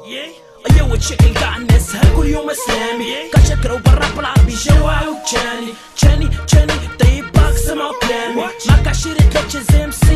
ايوه تشكل قاع الناس كل يوم اسلامي كشكر وبرا بالعربي جوال وتشاني تشاني طيب باك سمعوا كلامي ما كاشيري تلاتش زي